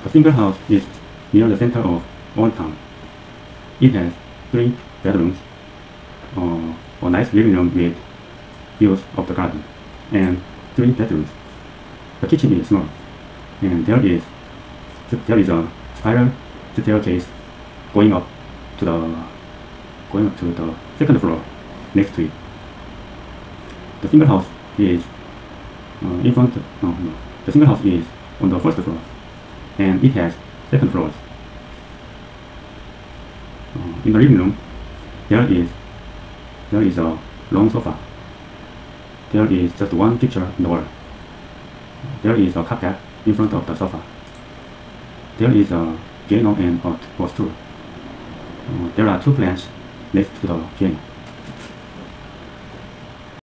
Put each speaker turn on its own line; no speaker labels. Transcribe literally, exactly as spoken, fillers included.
The single house is near the center of Old Town. It has three bedrooms, uh, a nice living room with views of the garden, and three bedrooms. The kitchen is small, and there is there is a spiral staircase going up to the going up to the second floor next to it. The single house is uh, in front. No, no. The single house is on the first floor, and it has second floors. Uh, in the living room, there is there is a long sofa. There is just one picture in the wall. There is a carpet in front of the sofa. There is a piano and a, a stool. Uh, there are two plants next to the piano.